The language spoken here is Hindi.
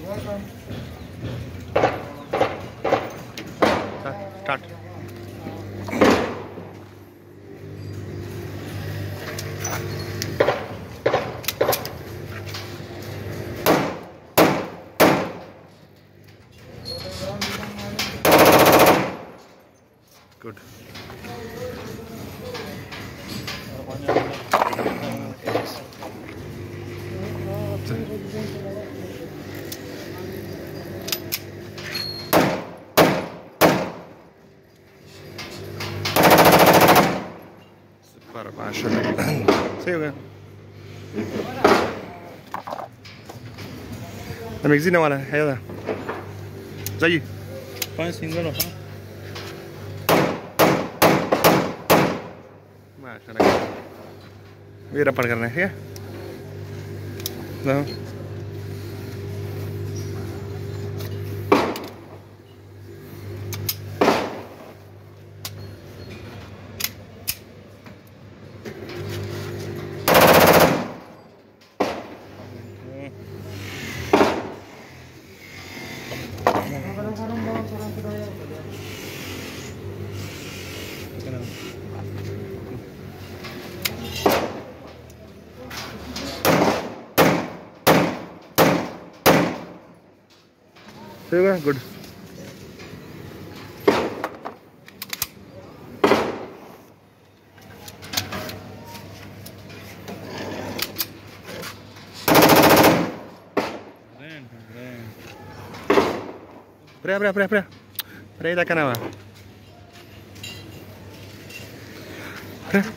स्टार्ट। गुड। माशाल्लाह सही हो गया। मिक्सी वाला है जाइए 5 सिंगल होता माशाल्लाह। ये रपड़ करना है ना। सही होगा। Good. Pre, da canava. Pre.